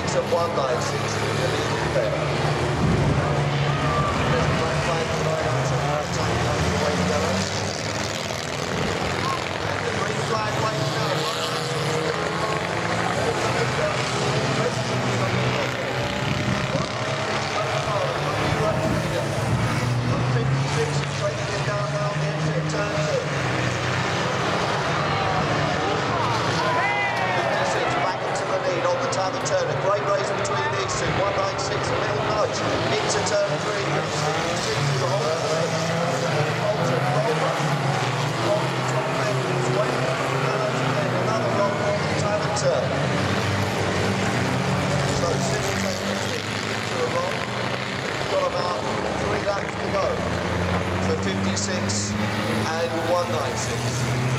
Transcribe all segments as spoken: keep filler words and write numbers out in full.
fifty-six and one ninety-six in the leading pair. There's a black flag flying out to the time coming the way yellow. And the green flag waving now. fifty-six is taking it down now the exit turn two. fifty-six back into the lead on the time of turn. A great race between these two. one ninety-six, a little nudge into turn three. fifty-six is a whole race. Bolton, Rover. On the top end, it's waiting for the nudge again. Another roll on the time of turn. So City taking it into a roll. We've got about three laps to go for fifty-six and one ninety-six.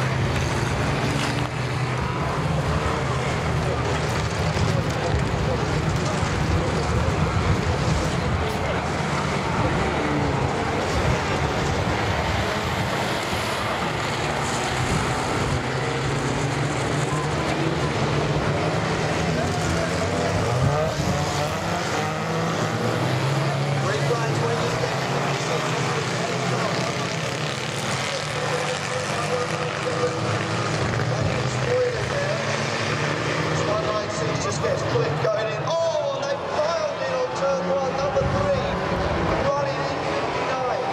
Just gets quick going in. Oh, they piled in on turn one, number three, running in fifty-nine.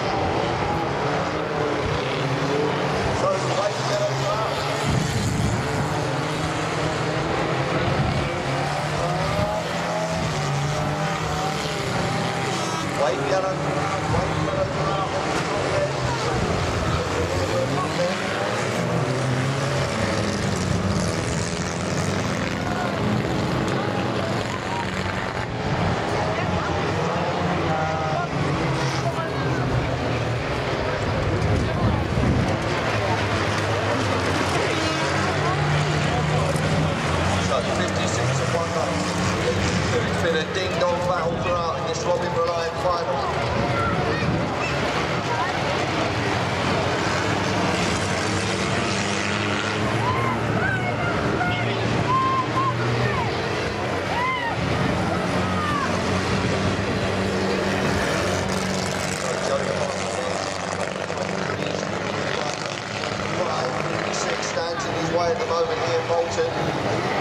So the white yellow out. White yellow, white yellow out on the top there. Up there. fifty-six and one ninety-six. It's been a ding-dong battle throughout in this Robin Reliant final. fifty-six stands in his way at the moment here, Bolton.